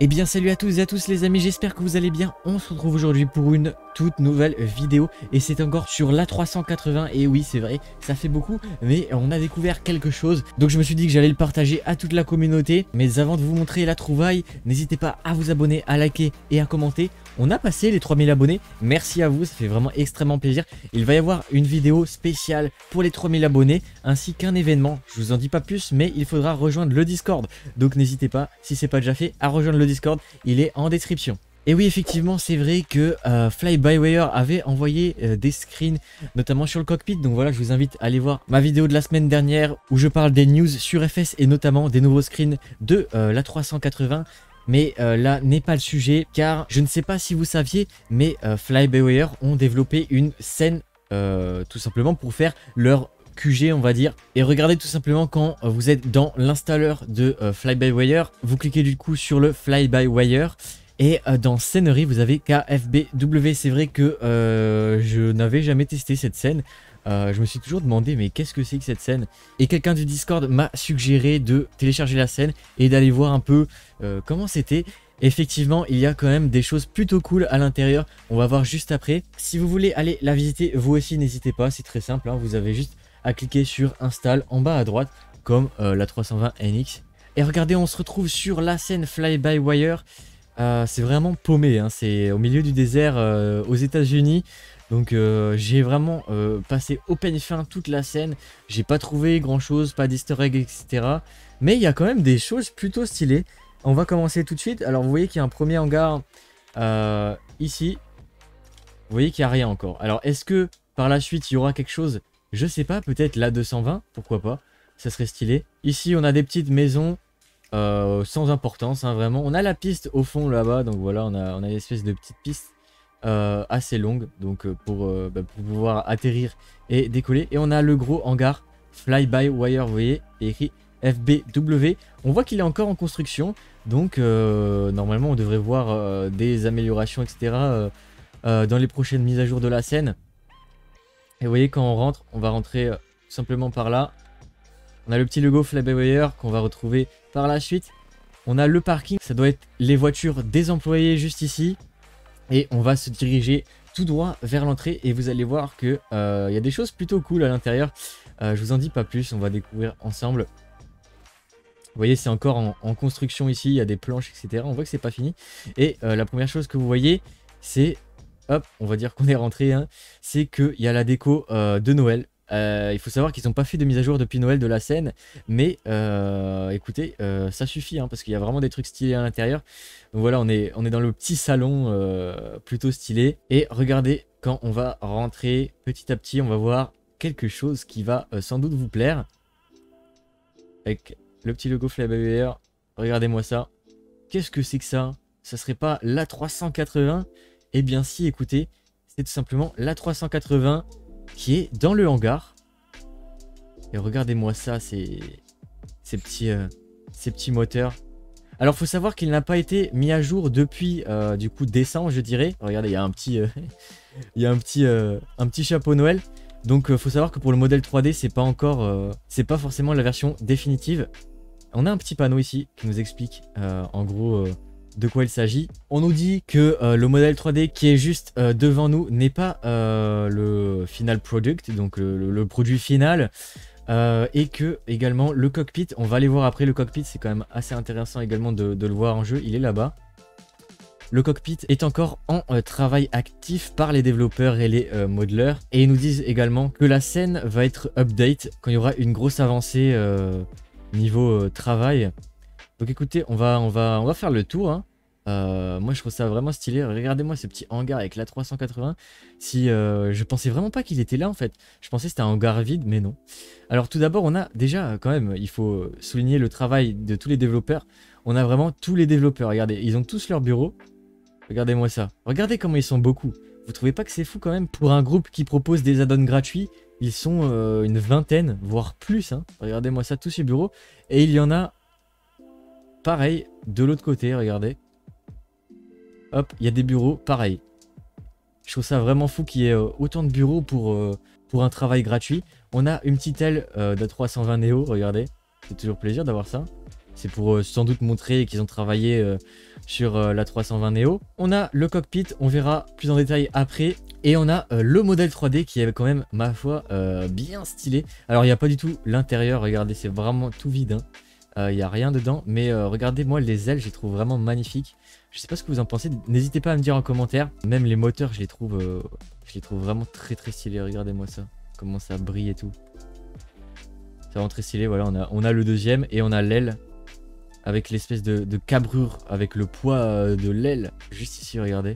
Eh bien salut à tous et à tous les amis, j'espère que vous allez bien. On se retrouve aujourd'hui pour une toute nouvelle vidéo et c'est encore sur l'A380. Et oui, c'est vrai, ça fait beaucoup, mais on a découvert quelque chose, donc je me suis dit que j'allais le partager à toute la communauté. Mais avant de vous montrer la trouvaille, n'hésitez pas à vous abonner, à liker et à commenter. On a passé les 3000 abonnés, merci à vous, ça fait vraiment extrêmement plaisir. Il va y avoir une vidéo spéciale pour les 3000 abonnés ainsi qu'un événement. Je vous en dis pas plus, mais il faudra rejoindre le Discord, donc n'hésitez pas, si c'est pas déjà fait, à rejoindre le Discord, il est en description. Et oui, effectivement, c'est vrai que Fly-by-Wire avait envoyé des screens, notamment sur le cockpit. Donc voilà, je vous invite à aller voir ma vidéo de la semaine dernière où je parle des news sur FS et notamment des nouveaux screens de l'A380. Mais là n'est pas le sujet, car je ne sais pas si vous saviez, mais Fly-by-Wire ont développé une scène tout simplement pour faire leur QG, on va dire. Et regardez tout simplement quand vous êtes dans l'installeur de Fly-by-Wire, vous cliquez du coup sur le Fly-by-Wire et dans scénerie vous avez KFBW. C'est vrai que je n'avais jamais testé cette scène. Je me suis toujours demandé mais qu'est-ce que c'est que cette scène, et quelqu'un du Discord m'a suggéré de télécharger la scène et d'aller voir un peu comment c'était. Effectivement, il y a quand même des choses plutôt cool à l'intérieur, on va voir juste après. Si vous voulez aller la visiter vous aussi, n'hésitez pas, c'est très simple, hein. Vous avez juste à cliquer sur install en bas à droite comme la 320 NX. Et regardez, on se retrouve sur la scène Fly-by-Wire. C'est vraiment paumé, hein. C'est au milieu du désert aux États-Unis. Donc j'ai vraiment passé au peigne fin toute la scène. J'ai pas trouvé grand chose, pas d'easter egg, etc. Mais il y a quand même des choses plutôt stylées. On va commencer tout de suite. Alors vous voyez qu'il y a un premier hangar ici. Vous voyez qu'il n'y a rien encore. Alors est-ce que par la suite il y aura quelque chose? Je sais pas, peut-être la 220, pourquoi pas. Ça serait stylé. Ici on a des petites maisons sans importance, hein, vraiment. On a la piste au fond là-bas. Donc voilà, on a une espèce de petite piste assez longue, donc pour pouvoir atterrir et décoller. Et on a le gros hangar Fly-by-Wire, vous voyez, écrit FBW. On voit qu'il est encore en construction, donc normalement on devrait voir des améliorations, etc. Dans les prochaines mises à jour de la scène. Et vous voyez, quand on rentre, on va rentrer tout simplement par là. On a le petit logo Fly-by-Wire qu'on va retrouver par la suite. On a le parking, ça doit être les voitures des employés juste ici. Et on va se diriger tout droit vers l'entrée et vous allez voir que y a des choses plutôt cool à l'intérieur. Je vous en dis pas plus, on va découvrir ensemble. Vous voyez, c'est encore en construction ici, il y a des planches, etc. On voit que c'est pas fini. Et la première chose que vous voyez, c'est, hop, on va dire qu'on est rentré, hein, c'est qu'il y a la déco de Noël. Il faut savoir qu'ils n'ont pas fait de mise à jour depuis Noël de la scène, mais écoutez, ça suffit, hein, parce qu'il y a vraiment des trucs stylés à l'intérieur. Donc voilà, on est dans le petit salon plutôt stylé. Et regardez, quand on va rentrer petit à petit, on va voir quelque chose qui va sans doute vous plaire. Avec le petit logo Fly-by-Wire, regardez-moi ça. Qu'est-ce que c'est que ça? Ça serait pas l'A380? Eh bien si, écoutez, c'est tout simplement l'A380 qui est dans le hangar. Et regardez-moi ça, ces petits moteurs. Alors faut savoir qu'il n'a pas été mis à jour depuis du coup décembre, je dirais. Regardez, il y a un petit il y a un petit chapeau Noël. Donc faut savoir que pour le modèle 3D, c'est pas encore c'est pas forcément la version définitive. On a un petit panneau ici qui nous explique en gros de quoi il s'agit. On nous dit que le modèle 3D qui est juste devant nous n'est pas le final product, donc le produit final, et que également le cockpit, on va aller voir après. Le cockpit, c'est quand même assez intéressant également de le voir en jeu, il est là-bas. Le cockpit est encore en travail actif par les développeurs et les modeleurs, et ils nous disent également que la scène va être update quand il y aura une grosse avancée niveau travail. Donc écoutez, on va faire le tour, hein. Moi je trouve ça vraiment stylé. Regardez-moi ce petit hangar avec la 380. Si je pensais vraiment pas qu'il était là en fait. Je pensais que c'était un hangar vide, mais non. Alors tout d'abord, on a déjà quand même, il faut souligner le travail de tous les développeurs. On a vraiment tous les développeurs. Regardez, ils ont tous leur bureau. Regardez-moi ça. Regardez comment ils sont beaucoup. Vous trouvez pas que c'est fou quand même? Pour un groupe qui propose des add-ons gratuits, ils sont une vingtaine, voire plus, hein. Regardez-moi ça, tous ces bureaux. Et il y en a pareil de l'autre côté, regardez. Hop, il y a des bureaux, pareil. Je trouve ça vraiment fou qu'il y ait autant de bureaux pour un travail gratuit. On a une petite aile de 320 Neo, regardez. C'est toujours plaisir d'avoir ça. C'est pour sans doute montrer qu'ils ont travaillé sur la 320 Neo. On a le cockpit, on verra plus en détail après. Et on a le modèle 3D qui est quand même, ma foi, bien stylé. Alors il n'y a pas du tout l'intérieur, regardez, c'est vraiment tout vide. Il n'y a rien dedans, mais regardez, moi les ailes, je les trouve vraiment magnifiques. Je sais pas ce que vous en pensez, n'hésitez pas à me dire en commentaire. Même les moteurs, je les trouve vraiment très très stylés. Regardez-moi ça, comment ça brille et tout. C'est vraiment très stylé. Voilà, on a le deuxième et on a l'aile avec l'espèce de cabrure, avec le poids de l'aile juste ici, regardez.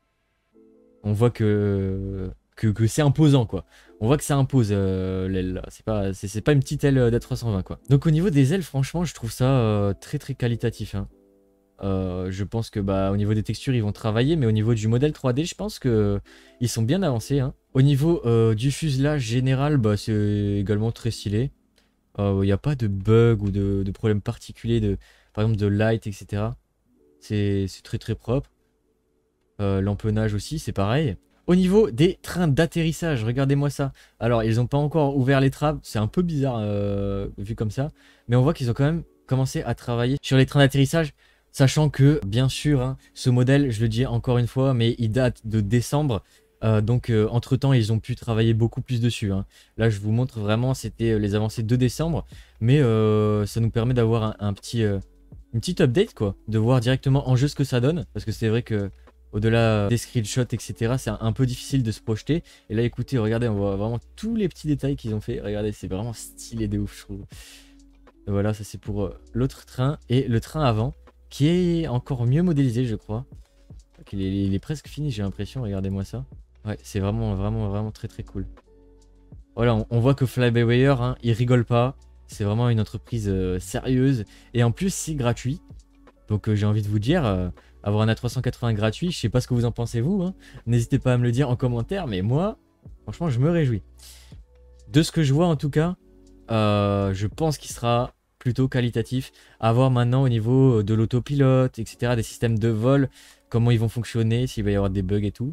On voit que c'est imposant, quoi. On voit que ça impose l'aile. C'est pas une petite aile d'A320, quoi. Donc au niveau des ailes, franchement, je trouve ça très très qualitatif, hein. Je pense que au niveau des textures ils vont travailler, mais au niveau du modèle 3D je pense que ils sont bien avancés, hein. Au niveau du fuselage général, c'est également très stylé. Il n'y a pas de bug ou de problème particulier par exemple de light, etc. C'est très très propre. L'empennage aussi c'est pareil. Au niveau des trains d'atterrissage, regardez-moi ça. Alors ils n'ont pas encore ouvert les trappes, c'est un peu bizarre vu comme ça, mais on voit qu'ils ont quand même commencé à travailler sur les trains d'atterrissage. Sachant que, bien sûr, hein, ce modèle, je le dis encore une fois, mais il date de décembre. Donc, entre-temps, ils ont pu travailler beaucoup plus dessus, hein. Là, je vous montre vraiment, c'était les avancées de décembre. Mais ça nous permet d'avoir une petite update, quoi. De voir directement en jeu ce que ça donne. Parce que c'est vrai que au-delà des screenshots, etc., c'est un peu difficile de se projeter. Et là, écoutez, regardez, on voit vraiment tous les petits détails qu'ils ont fait. Regardez, c'est vraiment stylé de ouf, je trouve. Et voilà, ça c'est pour l'autre train. Et le train avant, qui est encore mieux modélisé, je crois. Il est presque fini, j'ai l'impression. Regardez-moi ça. Ouais, c'est vraiment très très cool. Voilà, on voit que Fly-by-Wire, hein, il rigole pas. C'est vraiment une entreprise sérieuse. Et en plus, c'est gratuit. Donc j'ai envie de vous dire, avoir un A380 gratuit, je sais pas ce que vous en pensez vous, hein. N'hésitez pas à me le dire en commentaire, mais moi, franchement, je me réjouis. De ce que je vois en tout cas, je pense qu'il sera plutôt qualitatif. À voir maintenant au niveau de l'autopilote, etc., des systèmes de vol, comment ils vont fonctionner, s'il va y avoir des bugs et tout.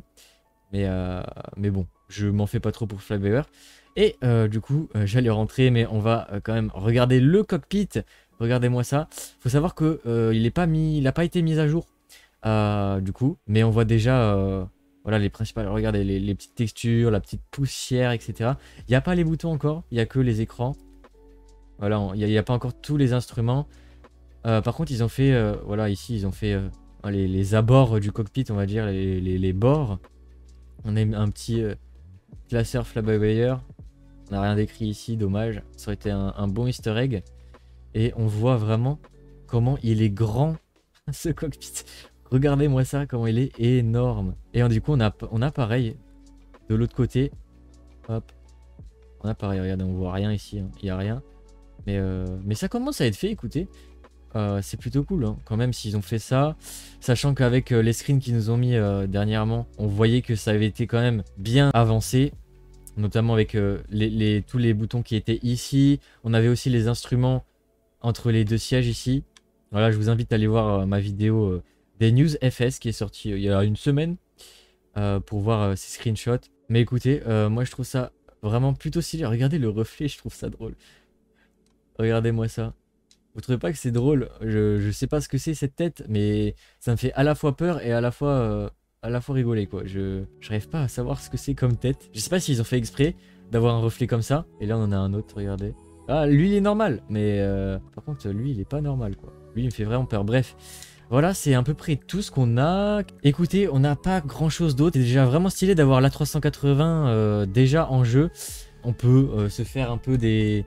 Mais bon, je m'en fais pas trop pour Fly-by-Wire. Et du coup, j'allais rentrer, mais on va quand même regarder le cockpit. Regardez-moi ça. Faut savoir que il n'a pas été mis à jour du coup, mais on voit déjà voilà les principales. Regardez les petites textures, la petite poussière, etc. Il n'y a pas les boutons encore, il n'y a que les écrans. Voilà, il n'y a pas encore tous les instruments. Par contre, ils ont fait, voilà, ici, ils ont fait les abords du cockpit, on va dire, les bords. On a un petit classeur Fly-by-Wire. On n'a rien d'écrit ici, dommage. Ça aurait été un bon easter egg. Et on voit vraiment comment il est grand, ce cockpit. Regardez-moi ça, comment il est énorme. Et du coup, on a pareil, de l'autre côté. Hop. On a pareil, regardez, on voit rien ici, hein. Il n'y a rien. Mais ça commence à être fait, écoutez. C'est plutôt cool, hein, quand même, s'ils ont fait ça. Sachant qu'avec les screens qu'ils nous ont mis dernièrement, on voyait que ça avait été quand même bien avancé. Notamment avec tous les boutons qui étaient ici. On avait aussi les instruments entre les deux sièges ici. Voilà, je vous invite à aller voir ma vidéo des News FS qui est sortie il y a une semaine. Pour voir ces screenshots. Mais écoutez, moi je trouve ça vraiment plutôt stylé. Regardez le reflet, je trouve ça drôle. Regardez-moi ça. Vous trouvez pas que c'est drôle? Je sais pas ce que c'est cette tête, mais ça me fait à la fois peur et à la fois rigoler, quoi. Je n'arrive pas à savoir ce que c'est comme tête. Je sais pas s'ils ont fait exprès d'avoir un reflet comme ça. Et là on en a un autre, regardez. Ah, lui il est normal, mais par contre lui il est pas normal, quoi. Lui il me fait vraiment peur. Bref, voilà, c'est à peu près tout ce qu'on a. Écoutez, on n'a pas grand chose d'autre. C'est déjà vraiment stylé d'avoir l'A380 déjà en jeu. On peut se faire un peu des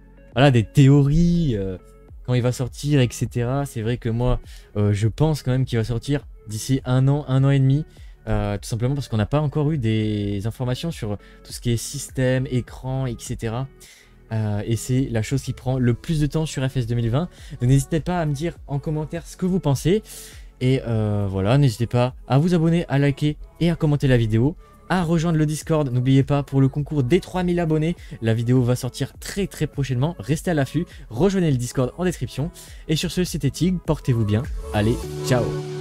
théories quand il va sortir, etc. C'est vrai que moi, je pense quand même qu'il va sortir d'ici un an et demi. Tout simplement parce qu'on n'a pas encore eu des informations sur tout ce qui est système, écran, etc. Et c'est la chose qui prend le plus de temps sur FS 2020. Donc n'hésitez pas à me dire en commentaire ce que vous pensez. Et voilà, n'hésitez pas à vous abonner, à liker et à commenter la vidéo. À rejoindre le Discord, n'oubliez pas, pour le concours des 3000 abonnés, la vidéo va sortir très prochainement, restez à l'affût, rejoignez le Discord en description. Et sur ce, c'était Tig, portez-vous bien, allez, ciao.